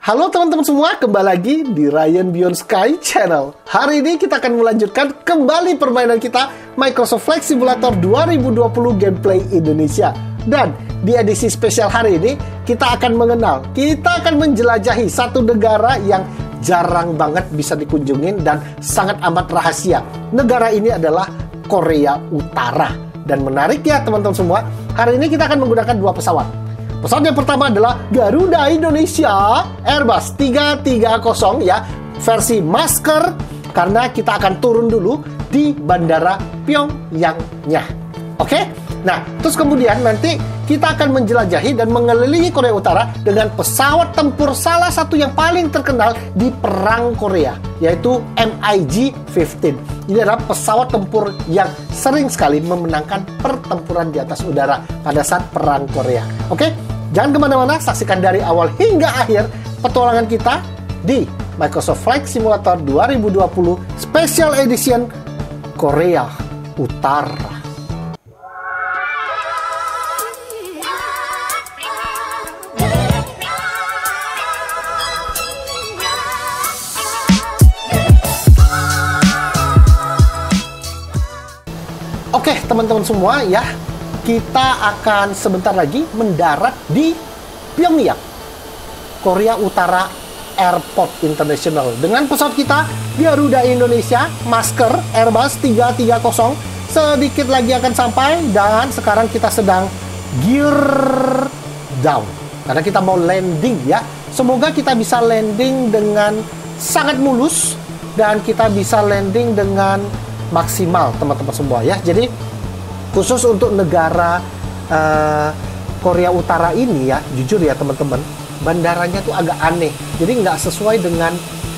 Halo teman-teman semua, kembali lagi di Ryan Beyond Sky Channel. Hari ini kita akan melanjutkan kembali permainan kita Microsoft Flight Simulator 2020 Gameplay Indonesia. Dan di edisi spesial hari ini, kita akan menjelajahi satu negara yang jarang banget bisa dikunjungin dan sangat amat rahasia. Negara ini adalah Korea Utara. Dan menarik ya teman-teman semua, hari ini kita akan menggunakan dua pesawat. Pesawat yang pertama adalah Garuda Indonesia Airbus 330 ya, versi masker, karena kita akan turun dulu di Bandara Pyongyangnya. Oke? Nah, terus kemudian nanti kita akan menjelajahi dan mengelilingi Korea Utara dengan pesawat tempur salah satu yang paling terkenal di Perang Korea, yaitu MiG-15. Ini adalah pesawat tempur yang sering sekali memenangkan pertempuran di atas udara pada saat Perang Korea. Oke? Jangan kemana-mana, saksikan dari awal hingga akhir petualangan kita di Microsoft Flight Simulator 2020 Special Edition Korea Utara. Oke, teman-teman semua ya, kita akan sebentar lagi mendarat di Pyongyang, Korea Utara Airport International dengan pesawat kita Garuda Indonesia masker Airbus 330. Sedikit lagi akan sampai dan sekarang kita sedang gear down karena kita mau landing ya. Semoga kita bisa landing dengan sangat mulus dan kita bisa landing dengan maksimal teman-teman semua ya. Jadi khusus untuk negara Korea Utara ini ya, jujur ya teman-teman, bandaranya tuh agak aneh. Jadi nggak sesuai dengan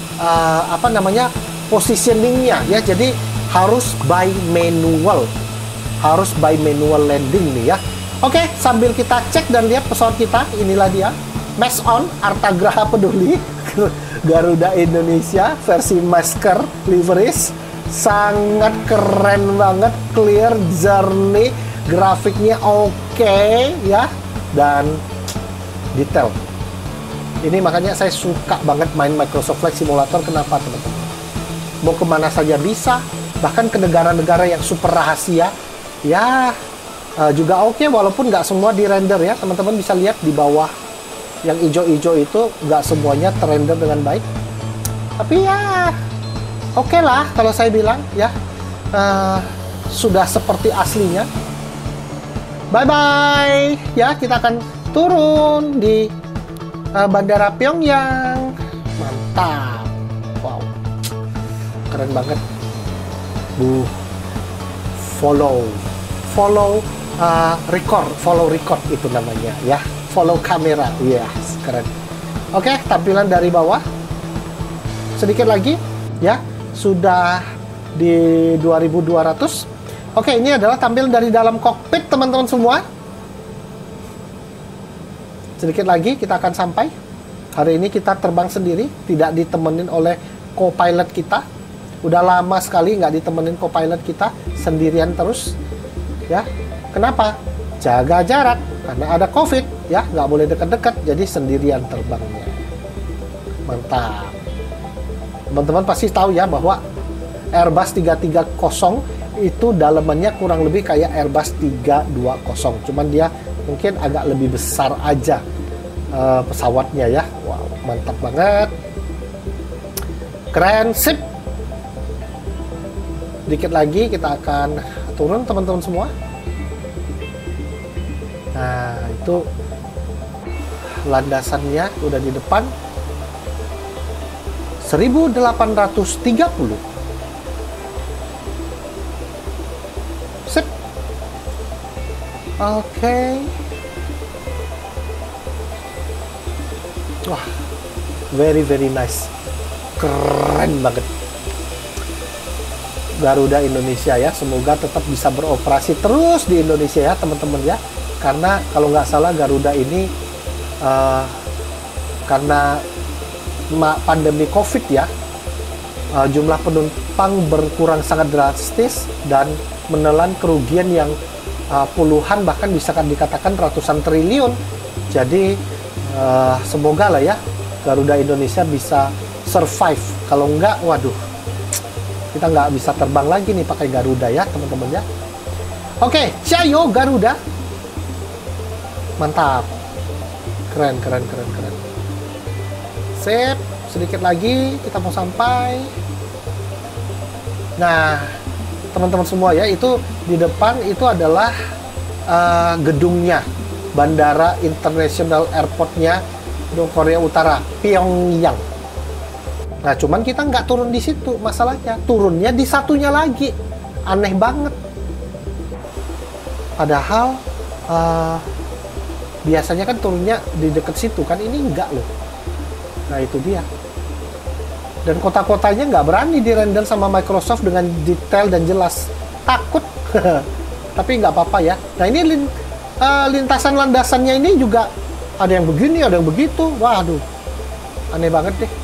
positioningnya ya. Jadi harus by manual, landing nih ya. Oke, sambil kita cek dan lihat pesawat kita, inilah dia, Mesh On Artagraha Peduli Garuda Indonesia versi masker liveries. Sangat keren banget, clear, jernih, grafiknya oke ya, dan detail. Ini makanya saya suka banget main Microsoft Flight Simulator. Kenapa teman-teman? Mau kemana saja bisa, bahkan ke negara-negara yang super rahasia ya juga oke, walaupun nggak semua di render ya. Teman-teman bisa lihat di bawah yang hijau-hijau itu nggak semuanya terrender dengan baik, tapi ya oke lah kalau saya bilang ya, sudah seperti aslinya. Bye-bye ya, kita akan turun di Bandara Pyongyang. Mantap. Wow, keren banget. Follow record itu namanya ya, follow kamera. Yes, keren. Oke, tampilan dari bawah sedikit lagi ya, sudah di 2200. Oke, ini adalah tampilan dari dalam kokpit teman-teman semua. Sedikit lagi kita akan sampai. Hari ini kita terbang sendiri, tidak ditemenin oleh co-pilot kita. Udah lama sekali nggak ditemenin co-pilot kita, sendirian terus ya. Kenapa? Jaga jarak, karena ada COVID ya, nggak boleh dekat-dekat, jadi sendirian terbangnya. Mantap. Teman-teman pasti tahu ya bahwa Airbus 330 itu dalamannya kurang lebih kayak Airbus 320. Cuman dia mungkin agak lebih besar aja pesawatnya ya. Wow, mantap banget. Keren, sip. Dikit lagi kita akan turun teman-teman semua. Nah, itu landasannya udah di depan. 1830. Sip. Oke. Wah, very nice. Keren banget. Garuda Indonesia ya, semoga tetap bisa beroperasi terus di Indonesia ya teman-teman ya. Karena kalau nggak salah Garuda ini karena pandemi COVID ya, jumlah penumpang berkurang sangat drastis dan menelan kerugian yang puluhan bahkan bisa dikatakan ratusan triliun. Jadi semoga lah ya Garuda Indonesia bisa survive. Kalau enggak, waduh, kita nggak bisa terbang lagi nih pakai Garuda ya teman-teman ya. Oke, Cayo Garuda. Mantap. Keren. Sip, sedikit lagi kita mau sampai. Nah, teman-teman semua ya, itu di depan itu adalah gedungnya, Bandara International Airport-nya Korea Utara, Pyongyang. Nah, cuman kita nggak turun di situ, masalahnya turunnya di satunya lagi. Aneh banget. Padahal biasanya kan turunnya di dekat situ kan, ini enggak loh. Nah, itu dia. Dan kota-kotanya nggak berani dirender sama Microsoft dengan detail dan jelas. Takut. Tapi nggak apa-apa ya. Nah, ini lintasan landasannya ini juga ada yang begini, ada yang begitu. Waduh, aneh banget deh.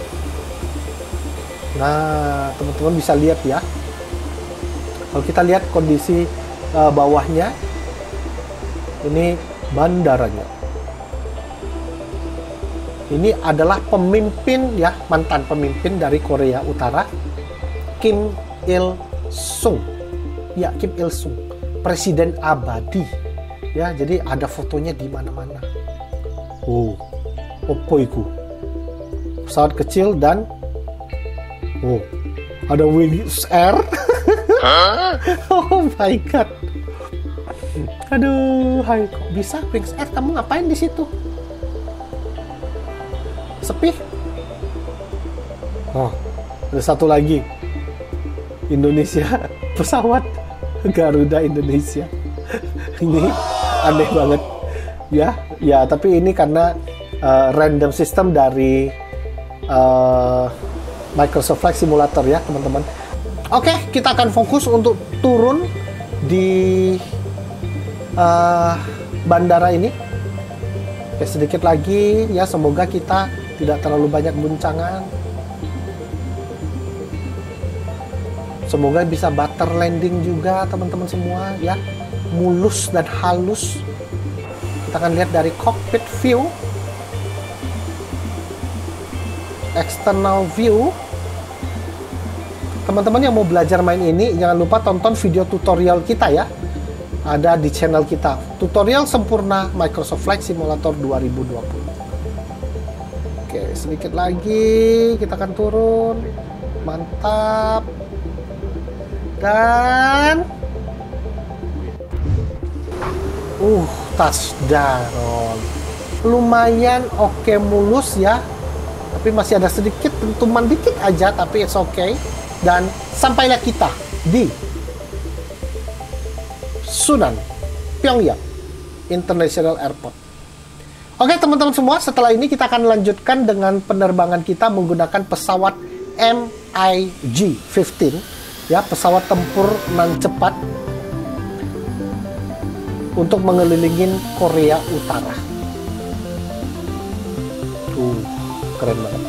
Nah, teman-teman bisa lihat ya. Kalau kita lihat kondisi bawahnya, ini bandaranya. Ini adalah pemimpin ya, mantan pemimpin dari Korea Utara, Kim Il Sung. Ya, Kim Il Sung, presiden abadi. Ya, jadi ada fotonya di mana-mana. Oh, opo iku? Pesawat kecil dan ada Wings Air. Oh my god. Aduh, hai, kok bisa Wings Air? Kamu ngapain di situ? Sepi. Oh, ada satu lagi. Indonesia, pesawat Garuda Indonesia. Ini aneh banget. Ya, tapi ini karena random system dari Microsoft Flight Simulator ya, teman-teman. Oke, kita akan fokus untuk turun di bandara ini. Oke, sedikit lagi ya, semoga kita tidak terlalu banyak guncangan. Semoga bisa butter landing juga teman-teman semua ya, mulus dan halus. Kita akan lihat dari cockpit view, external view. Teman-teman yang mau belajar main ini, jangan lupa tonton video tutorial kita ya. Ada di channel kita, tutorial sempurna Microsoft Flight Simulator 2020. Oke, sedikit lagi kita akan turun. Mantap. Dan touchdown. Lumayan oke, mulus ya. Tapi masih ada sedikit dentuman dikit aja, tapi it's okay. Dan sampailah kita di Sunan Pyongyang International Airport. Oke teman-teman semua, setelah ini kita akan lanjutkan dengan penerbangan kita menggunakan pesawat MiG-15 ya, pesawat tempur nan cepat untuk mengelilingin Korea Utara. Keren banget.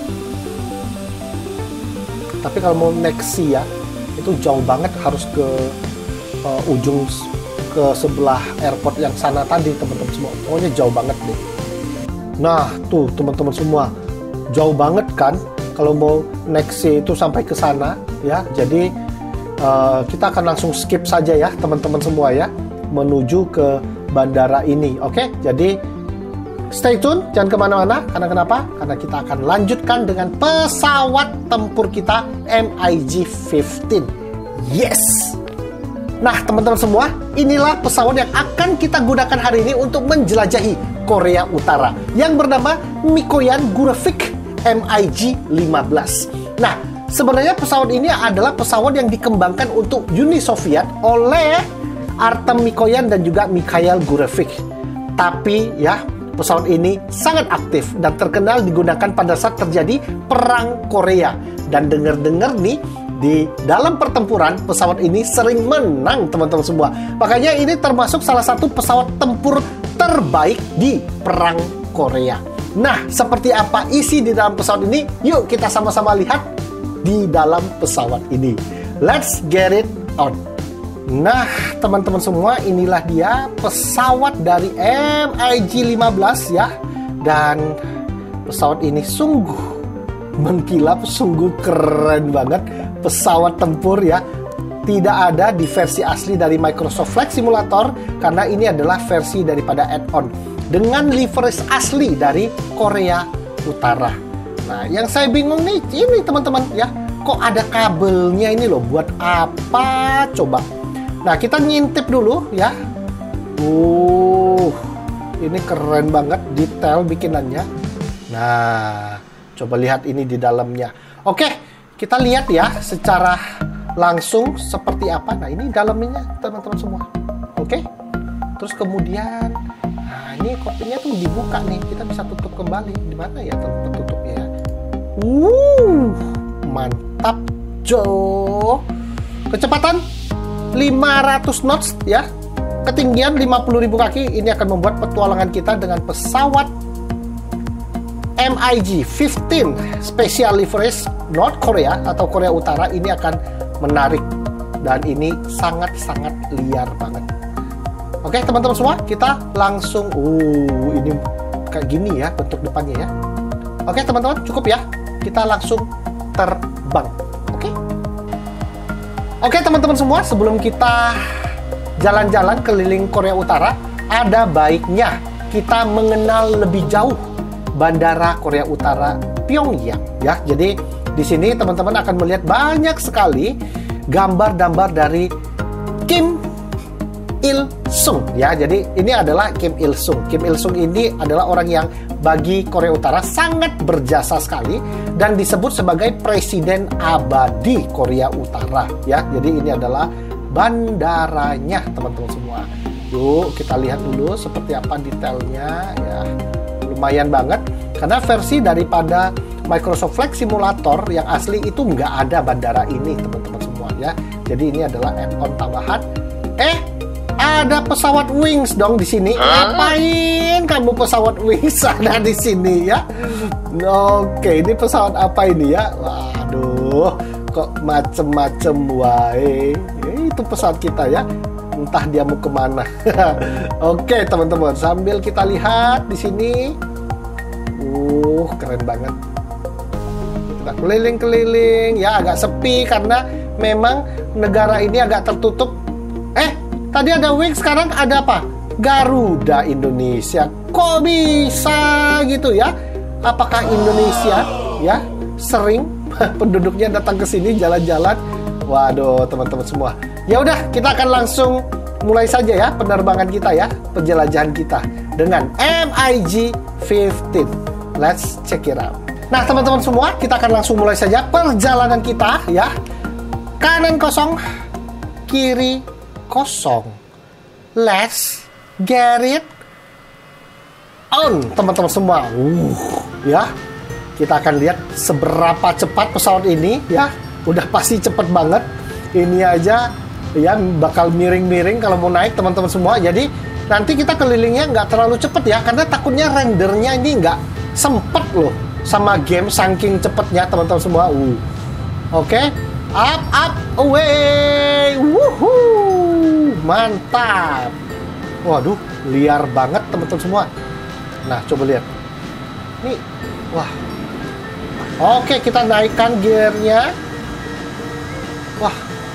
Tapi kalau mau naik sea ya, itu jauh banget, harus ke ujung ke sebelah airport yang sana tadi teman-teman semua. Pokoknya jauh banget deh. Nah tuh teman-teman semua, jauh banget kan kalau mau naik sea itu sampai ke sana ya. Jadi kita akan langsung skip saja ya teman-teman semua ya, menuju ke bandara ini. Oke, jadi stay tune, jangan kemana-mana. Karena kenapa? Karena kita akan lanjutkan dengan pesawat tempur kita MiG-15. Yes! Nah, teman-teman semua, inilah pesawat yang akan kita gunakan hari ini untuk menjelajahi Korea Utara yang bernama Mikoyan Gurevik MiG-15. Nah, sebenarnya pesawat ini adalah pesawat yang dikembangkan untuk Uni Soviet oleh Artem Mikoyan dan juga Mikhail Gurevik. Tapi ya, pesawat ini sangat aktif dan terkenal digunakan pada saat terjadi Perang Korea. Dan dengar-dengar nih, di dalam pertempuran pesawat ini sering menang teman-teman semua. Makanya ini termasuk salah satu pesawat tempur terbaik di Perang Korea. Nah, seperti apa isi di dalam pesawat ini? Yuk kita sama-sama lihat di dalam pesawat ini. Let's get it on. Nah, teman-teman semua, inilah dia pesawat dari MiG-15 ya. Dan pesawat ini sungguh mengkilap, sungguh keren banget. Pesawat tempur ya. Tidak ada di versi asli dari Microsoft Flight Simulator karena ini adalah versi daripada add-on dengan livery asli dari Korea Utara. Nah, yang saya bingung nih ini teman-teman ya, kok ada kabelnya ini loh, buat apa coba? Nah, kita ngintip dulu ya. Ini keren banget detail bikinannya. Nah, coba lihat ini di dalamnya. Oke, kita lihat ya secara langsung seperti apa. Nah, ini dalamnya teman-teman semua. Oke. Terus kemudian nah, ini kopinya tuh dibuka nih. Kita bisa tutup kembali. Di mana ya tempat tutupnya ya? Mantap, Jo. Kecepatan 500 knots ya. Ketinggian 50.000 kaki. Ini akan membuat petualangan kita dengan pesawat MiG-15 Special Livery North Korea atau Korea Utara ini akan menarik dan ini sangat-sangat liar banget. Oke teman-teman semua, kita langsung ini kayak gini ya bentuk depannya ya. Oke teman-teman, cukup ya, kita langsung terbang. Oke teman-teman semua, sebelum kita jalan-jalan keliling Korea Utara, ada baiknya kita mengenal lebih jauh Bandara Korea Utara Pyongyang ya. Jadi di sini teman-teman akan melihat banyak sekali gambar-gambar dari Kim Il Sung ya. Jadi ini adalah Kim Il Sung. Kim Il Sung ini adalah orang yang bagi Korea Utara sangat berjasa sekali dan disebut sebagai presiden abadi Korea Utara ya. Jadi ini adalah bandaranya teman-teman semua. Yuk kita lihat dulu seperti apa detailnya ya. Lumayan banget karena versi daripada Microsoft Flight Simulator yang asli itu nggak ada bandara ini teman-teman semua ya. Jadi ini adalah add-on tambahan. Ada pesawat Wings dong di sini. Ngapain kamu pesawat Wings ada di sini ya? Oke, ini pesawat apa ini ya? Waduh, kok macem-macem wae. Itu pesawat kita ya. Entah dia mau kemana. Oke teman-teman, sambil kita lihat di sini. Keren banget. Kita keliling-keliling ya, agak sepi karena memang negara ini agak tertutup. Tadi ada Wings, sekarang ada apa? Garuda Indonesia. Kok bisa gitu ya? Apakah Indonesia ya sering penduduknya datang ke sini jalan-jalan? Waduh, teman-teman semua. Ya udah, kita akan langsung mulai saja ya penerbangan kita ya, penjelajahan kita dengan MiG-15. Let's check it out. Nah, teman-teman semua, kita akan langsung mulai saja perjalanan kita ya. Kanan kosong, kiri kosong. Let's get it on, teman-teman semua. Ya. Kita akan lihat seberapa cepat pesawat ini ya. Udah pasti cepet banget. Ini aja ya bakal miring-miring kalau mau naik teman-teman semua. Jadi nanti kita kelilingnya nggak terlalu cepet ya, karena takutnya rendernya ini nggak sempet loh sama game saking cepetnya teman-teman semua. Oke. Up, away. Wuhuu. Mantap. Waduh, liar banget teman-teman semua. Nah, coba lihat. Nih, wah. Oke, kita naikkan gearnya. Wah.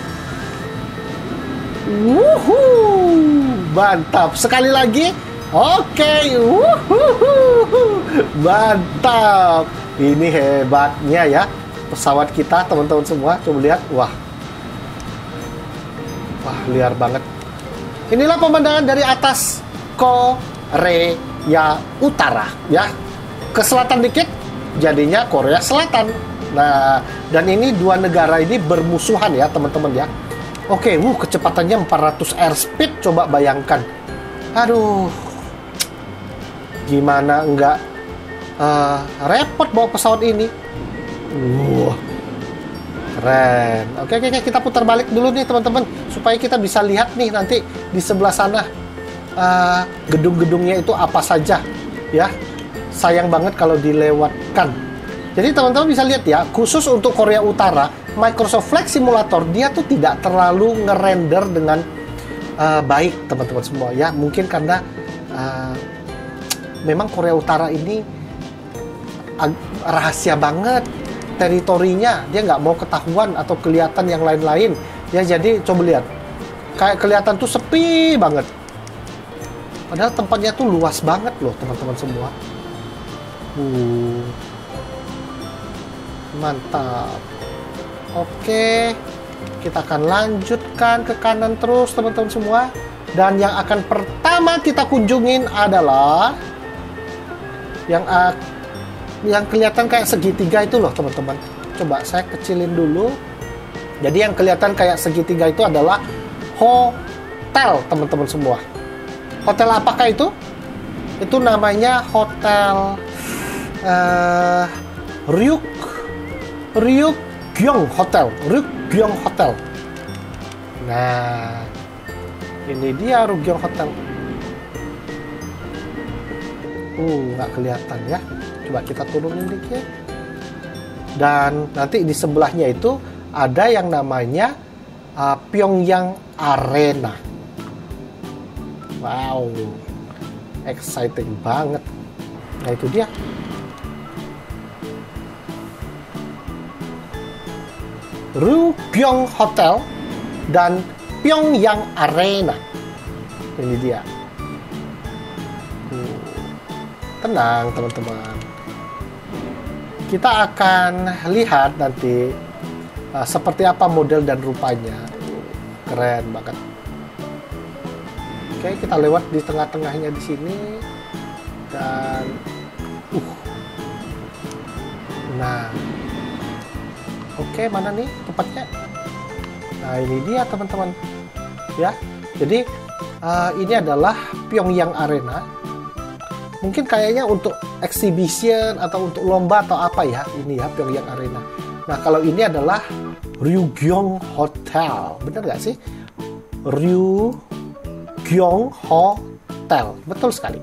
Wuhuu. Mantap. Sekali lagi. Oke. Wuhuu. Mantap. Ini hebatnya ya pesawat kita teman-teman semua. Coba lihat. Wah, liar banget. Inilah pemandangan dari atas Korea Utara ya. Ke selatan dikit jadinya Korea Selatan. Nah, dan ini dua negara ini bermusuhan ya teman-teman ya. Oke, kecepatannya 400 airspeed, coba bayangkan. Aduh, gimana enggak repot bawa pesawat ini. Keren. Oke, kita putar balik dulu nih teman-teman supaya kita bisa lihat nih nanti di sebelah sana gedung-gedungnya itu apa saja ya. Sayang banget kalau dilewatkan. Jadi teman-teman bisa lihat ya, khusus untuk Korea Utara, Microsoft Flight Simulator dia tuh tidak terlalu ngerender dengan baik teman-teman semua ya. Mungkin karena memang Korea Utara ini rahasia banget teritorinya, dia nggak mau ketahuan atau kelihatan yang lain-lain ya. Jadi coba lihat, kayak kelihatan tuh sepi banget, padahal tempatnya tuh luas banget loh teman-teman semua. Mantap. Oke, kita akan lanjutkan ke kanan terus teman-teman semua, dan yang akan pertama kita kunjungin adalah yang kelihatan kayak segitiga itu loh teman-teman. Coba saya kecilin dulu. Jadi yang kelihatan kayak segitiga itu adalah hotel teman-teman semua. Hotel apakah itu? Itu namanya Hotel Ryugyong Hotel. Ryugyong Hotel. Nah, ini dia Ryugyong Hotel. Nggak kelihatan ya. Coba kita turunin dikit. Dan nanti di sebelahnya itu ada yang namanya Pyongyang Arena. Wow, exciting banget. Nah itu dia. Ryugyong Hotel dan Pyongyang Arena. Ini dia. Tenang teman-teman. Kita akan lihat nanti seperti apa model dan rupanya. Keren banget. Oke, kita lewat di tengah-tengahnya di sini dan nah. Oke, mana nih tempatnya? Nah, ini dia teman-teman. Ya. Jadi ini adalah Pyongyang Arena. Mungkin kayaknya untuk exhibition atau untuk lomba atau apa ya, ini ya Pyongyang Arena. Nah kalau ini adalah Ryugyong Hotel, benar nggak sih? Ryugyong Hotel, betul sekali.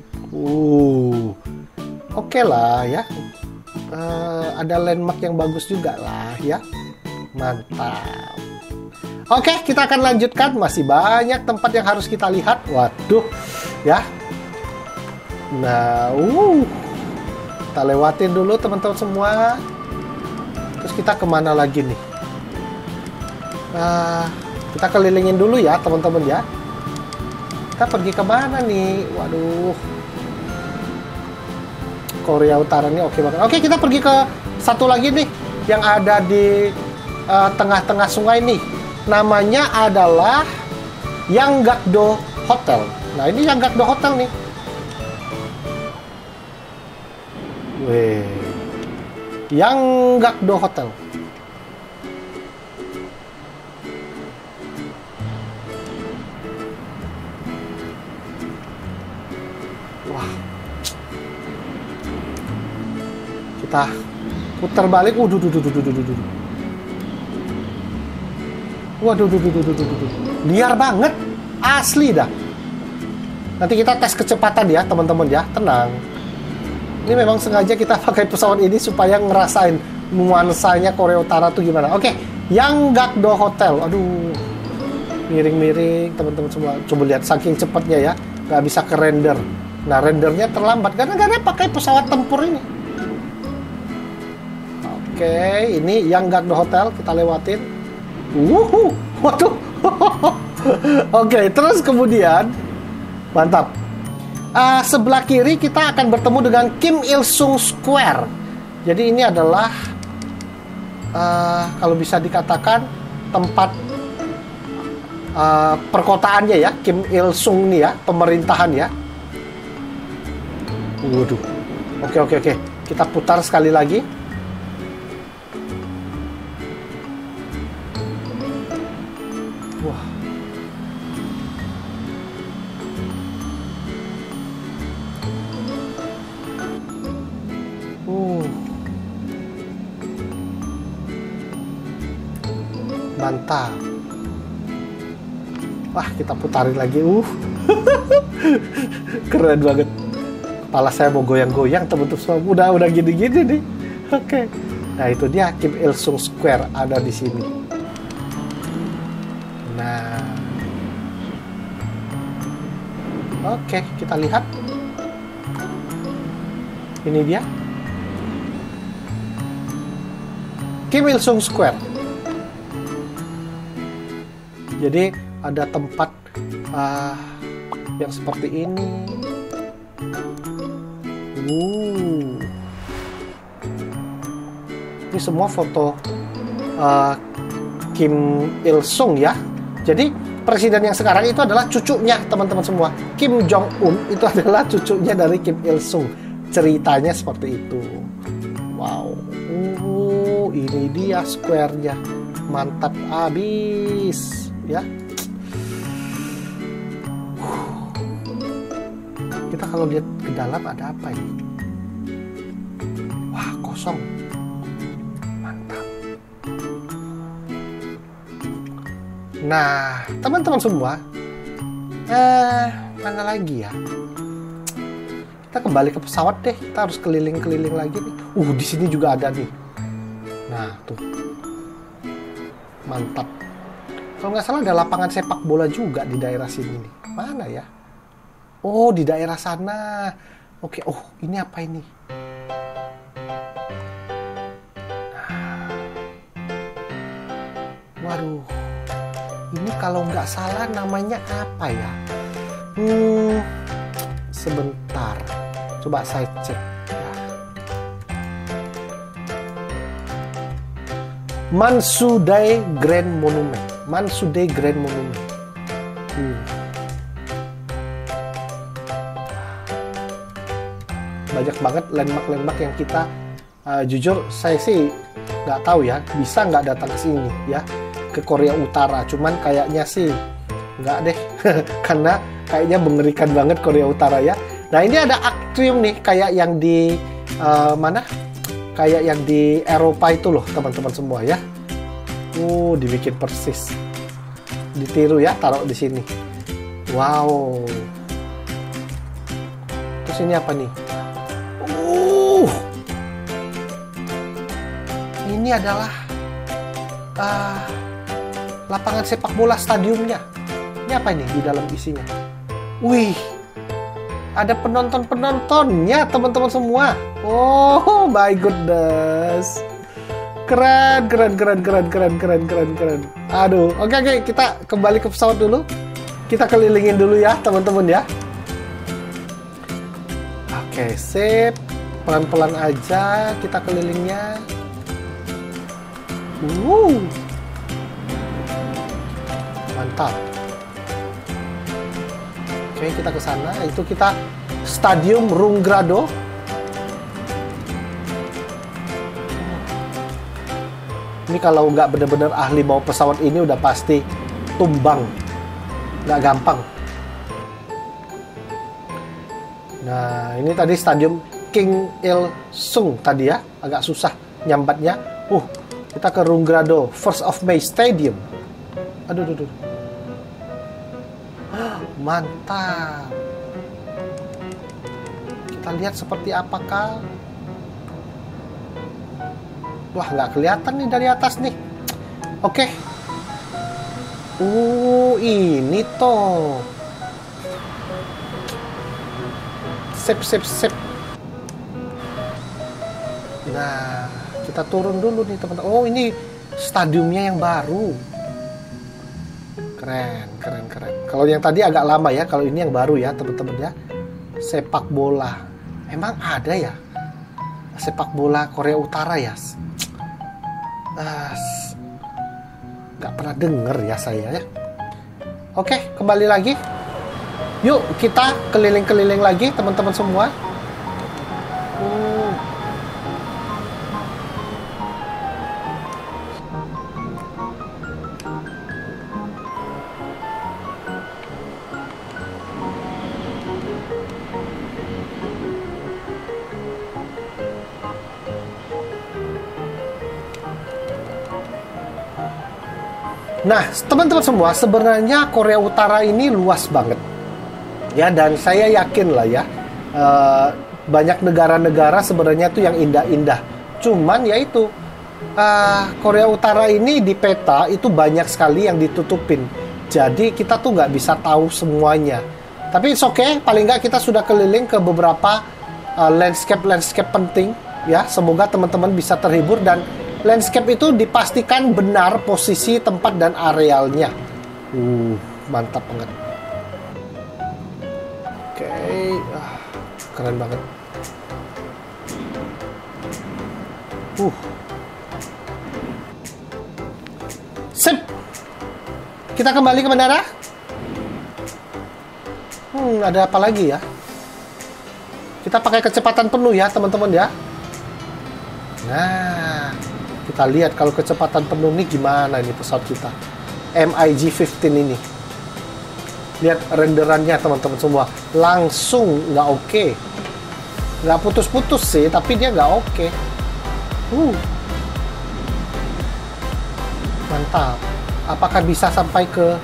Oke lah ya, ada landmark yang bagus juga lah ya, mantap. Oke, kita akan lanjutkan, masih banyak tempat yang harus kita lihat. Waduh, ya. Nah, kita lewatin dulu teman-teman semua. Terus kita kemana lagi nih? Kita kelilingin dulu ya teman-teman ya. Kita pergi kemana nih? Waduh, Korea Utara nih oke banget. Oke, kita pergi ke satu lagi nih yang ada di tengah-tengah sungai nih. Namanya adalah Yanggakdo Hotel. Nah, ini Yanggakdo Hotel nih. Yanggakdo Hotel. Wah. Kita putar balik. Waduh. Liar banget. Asli dah. Nanti kita tes kecepatan ya, teman-teman ya. Tenang. Ini memang sengaja kita pakai pesawat ini supaya ngerasain nuansanya Korea Utara tuh gimana. Oke, Yanggakdo Hotel. Aduh, miring-miring teman-teman semua. Coba lihat saking cepatnya ya, nggak bisa ke render. Nah, rendernya terlambat karena pakai pesawat tempur ini. Oke, ini Yanggakdo Hotel kita lewatin. Waduh. Oke, terus kemudian mantap. Sebelah kiri kita akan bertemu dengan Kim Il Sung Square. Jadi ini adalah kalau bisa dikatakan tempat perkotaannya ya, Kim Il Sung nih ya, pemerintahan ya. Waduh. Oke. Kita putar sekali lagi. Wah. Mantap. Wah, kita putarin lagi. Keren banget. Kepala saya mau goyang-goyang teman-teman semua. Udah gini-gini nih. Oke. Nah, itu dia Kim Il Sung Square ada di sini. Nah. Oke, kita lihat. Ini dia. Kim Il Sung Square. Jadi ada tempat yang seperti ini. Ini semua foto Kim Il Sung ya. Jadi presiden yang sekarang itu adalah cucunya, teman-teman semua. Kim Jong Un itu adalah cucunya dari Kim Il Sung. Ceritanya seperti itu. Wow. Ini dia square-nya. Mantap abis ya. Kita kalau lihat ke dalam ada apa ini? Wah, kosong. Mantap. Nah, teman-teman semua, mana lagi ya? Kita kembali ke pesawat deh. Kita harus keliling-keliling lagi nih. Di sini juga ada nih. Nah, tuh. Mantap. Kalau nggak salah ada lapangan sepak bola juga di daerah sini nih. Mana ya? Oh, di daerah sana. Oke, ini apa ini? Waduh. Ini kalau nggak salah namanya apa ya? Sebentar. Coba saya cek. Mansudai Grand Monument. Mansudai Grand Monument. Banyak banget landmark-landmark yang kita jujur saya sih nggak tahu ya bisa nggak datang ke sini ya, ke Korea Utara. Cuman kayaknya sih nggak deh karena kayaknya mengerikan banget Korea Utara ya. Nah, ini ada atrium nih kayak yang di mana? Kayak yang di Eropa itu loh teman-teman semua ya. Dibikin persis. Ditiru ya, taruh di sini. Wow. Terus ini apa nih? Ini adalah lapangan sepak bola stadiumnya. Ini apa ini di dalam isinya? Wih, ada penonton-penontonnya teman-teman semua. Oh my goodness. Keren. Aduh, oke, kita kembali ke pesawat dulu. Kita kelilingin dulu ya teman-teman ya. Oke, sip. Pelan-pelan aja kita kelilingnya. Mantap. Oke, kita ke sana. Itu kita Stadium Runggrado. Ini kalau nggak bener-bener ahli bawa pesawat ini udah pasti tumbang. Nggak gampang. Nah, ini tadi Stadium Kim Il Sung tadi ya. Agak susah nyambatnya. Kita ke Runggrado, 1st of May Stadium. Aduh. Mantap. Kita lihat seperti apakah. Wah, nggak kelihatan nih dari atas nih. Oke. Ini toh. Sip. Nah, kita turun dulu nih teman-teman. Ini stadiumnya yang baru. Keren. Kalau yang tadi agak lama ya. Kalau ini yang baru ya teman-teman ya. Sepak bola. Emang ada ya? Sepak bola Korea Utara ya? Nggak pernah denger ya saya ya. Oke, kembali lagi. Yuk kita keliling-keliling lagi teman-teman semua. Nah, teman-teman semua, sebenarnya Korea Utara ini luas banget. Ya, dan saya yakin lah ya, banyak negara-negara sebenarnya tuh yang indah-indah. Cuman ya itu, Korea Utara ini di peta itu banyak sekali yang ditutupin. Jadi kita tuh nggak bisa tahu semuanya. Tapi it's okay, paling nggak kita sudah keliling ke beberapa landscape penting. Ya, semoga teman-teman bisa terhibur dan landscape itu dipastikan benar posisi tempat dan arealnya. Mantap banget. Oke, keren banget. Sip. Kita kembali ke bandara. Ada apa lagi ya? Kita pakai kecepatan penuh ya, teman-teman ya. Nah, kita lihat kalau kecepatan penuh nih gimana ini pesawat kita. MiG-15 ini. Lihat renderannya teman-teman semua. Langsung nggak oke. Nggak putus-putus sih, tapi dia nggak oke. Mantap. Apakah bisa sampai ke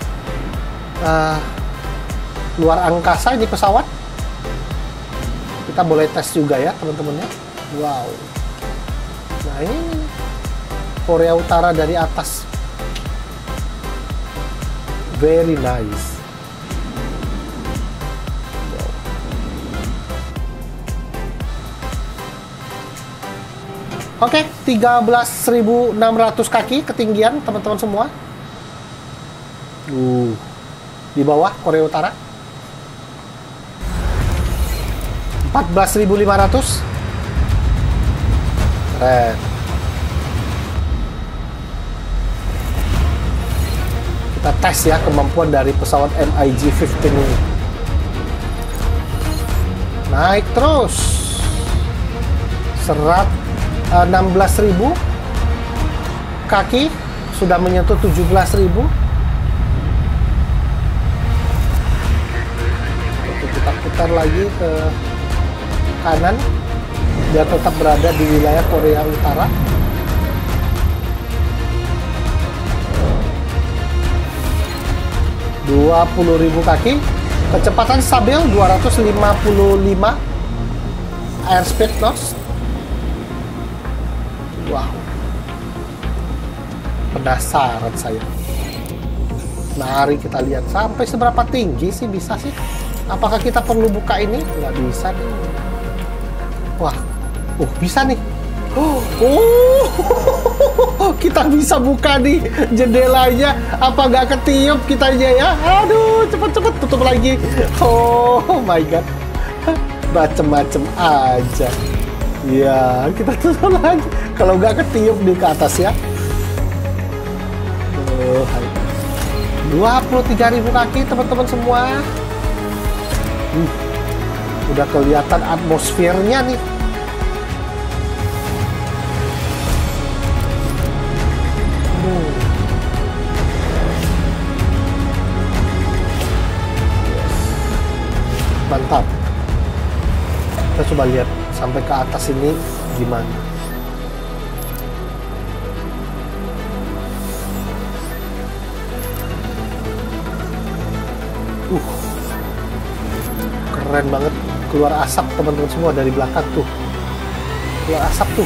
luar angkasa ini pesawat? Kita boleh tes juga ya teman-teman ya. Wow. Nah ini Korea Utara dari atas. Very nice. Oke, 13.600 kaki ketinggian teman-teman semua. Di bawah Korea Utara. 14.500. Keren. Kita tes ya kemampuan dari pesawat MiG-15 ini. Naik terus. 16.000 kaki sudah menyentuh 17.000. Kita putar lagi ke kanan biar tetap berada di wilayah Korea Utara. ...20.000 kaki, kecepatan stabil 255 airspeed knots. Wow, penasaran saya. Mari kita lihat sampai seberapa tinggi sih bisa sih. Apakah kita perlu buka ini? Nggak bisa nih. Wah, bisa nih. Kita bisa buka nih jendelanya. Apa nggak ketiup kitanya ya? Aduh, cepet-cepet tutup lagi. Oh my god, macem-macem aja. Ya, kita tutup lagi. Kalau nggak ketiup di ke atas ya. 23.000 kaki teman-teman semua. Udah kelihatan atmosfernya nih. Mantap. Kita coba lihat sampai ke atas ini gimana. Keren banget. Keluar asap teman-teman semua dari belakang tuh. Keluar asap tuh.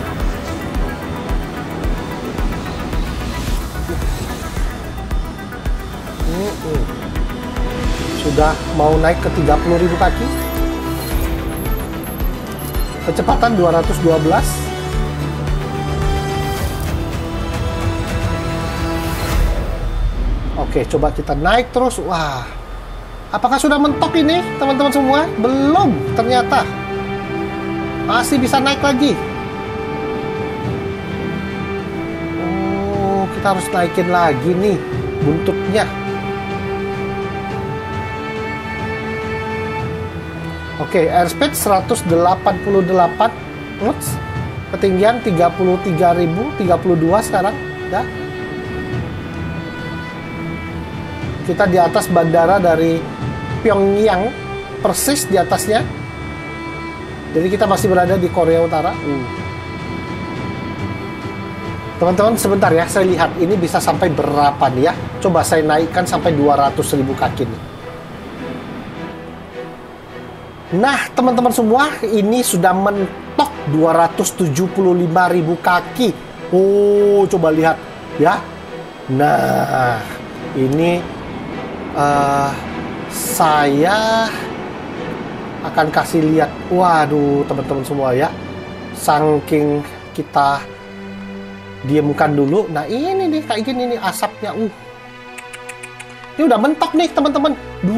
Sudah mau naik ke 30.000 kaki. Kecepatan 212. Oke, coba kita naik terus. Wah, apakah sudah mentok ini teman-teman semua? Belum, ternyata masih bisa naik lagi. Oh, kita harus naikin lagi nih buntutnya. Oke, airspeed 188 knots, ketinggian 33.032 sekarang, ya. Kita di atas bandara dari Pyongyang, persis di atasnya. Jadi kita masih berada di Korea Utara. Teman-teman, sebentar ya, saya lihat ini bisa sampai berapa nih ya. Coba saya naikkan sampai 200.000 kaki nih. Nah, teman-teman semua, ini sudah mentok 275.000 kaki. Oh, coba lihat ya. Nah, ini saya akan kasih lihat. Waduh, teman-teman semua ya. Saking kita diemkan dulu. Nah ini nih kayak gini nih asapnya. Ini udah mentok nih teman-teman.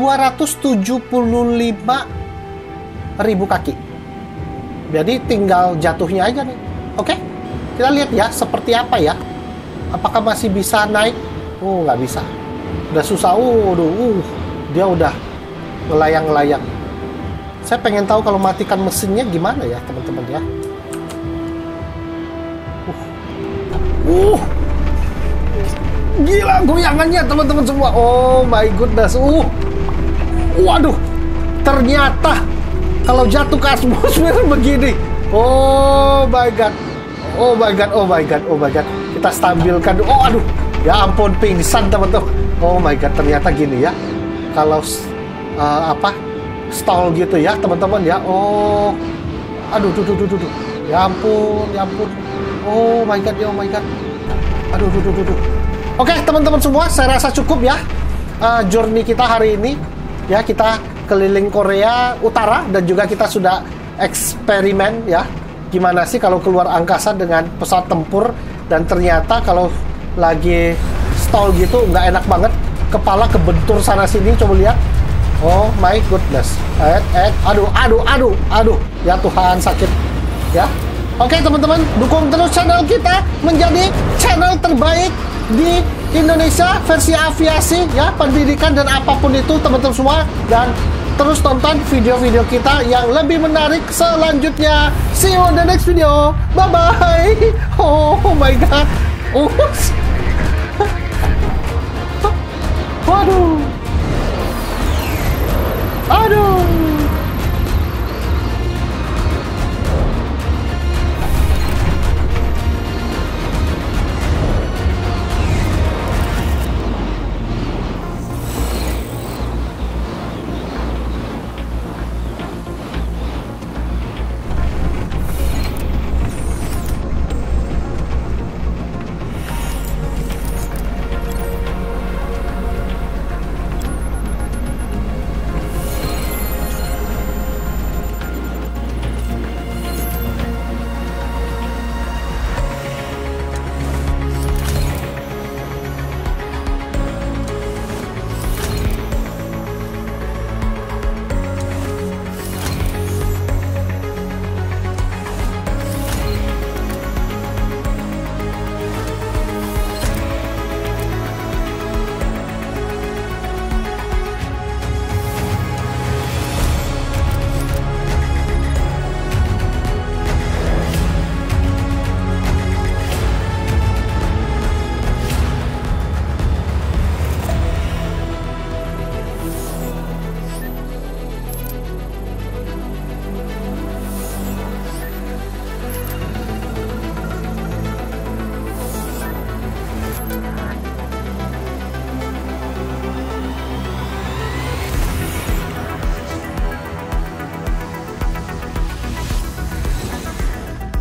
275.000 kaki. Jadi tinggal jatuhnya aja nih. Oke, kita lihat ya seperti apa ya. Apakah masih bisa naik? Nggak bisa. Udah susah. Dia udah ngelayang-layang. Saya pengen tahu kalau matikan mesinnya gimana ya teman-teman ya. Gila goyangannya teman-teman semua. Oh my goodness. Waduh. Ternyata kalau jatuh ke atmosfer begini. Oh my god. Oh my god. Oh my god. Oh my god. Kita stabilkan. Oh aduh. Ya ampun pingsan teman-teman. Oh my god, ternyata gini ya. Kalau stall gitu ya teman-teman ya. Oh. Aduh duh. Ya ampun. Oh my god, oh my god. Aduh. Oke, teman-teman semua, saya rasa cukup ya journey kita hari ini. Ya, kita keliling Korea Utara dan juga kita sudah eksperimen ya. Gimana sih kalau keluar angkasa dengan pesawat tempur, dan ternyata kalau lagi stall gitu nggak enak banget. Kepala kebentur sana sini, coba lihat. Oh my goodness. Aduh. Ya Tuhan, sakit. Ya. Oke teman-teman, dukung terus channel kita menjadi channel terbaik di Indonesia versi aviasi ya, pendidikan dan apapun itu teman-teman semua, dan terus tonton video-video kita yang lebih menarik selanjutnya. See you on the next video. Bye bye. Oh my god. Waduh.